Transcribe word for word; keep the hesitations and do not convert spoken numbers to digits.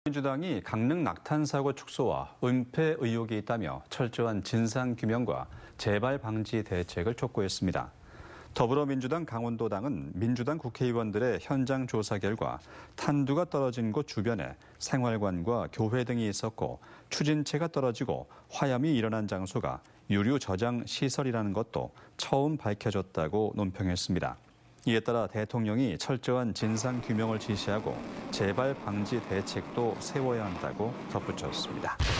민주당이 강릉 낙탄 사고 축소와 은폐 의혹이 있다며 철저한 진상 규명과 재발 방지 대책을 촉구했습니다. 더불어민주당 강원도당은 민주당 국회의원들의 현장 조사 결과 탄두가 떨어진 곳 주변에 생활관과 교회 등이 있었고 추진체가 떨어지고 화염이 일어난 장소가 유류 저장 시설이라는 것도 처음 밝혀졌다고 논평했습니다. 이에 따라 대통령이 철저한 진상 규명을 지시하고 재발 방지 대책도 세워야 한다고 덧붙였습니다.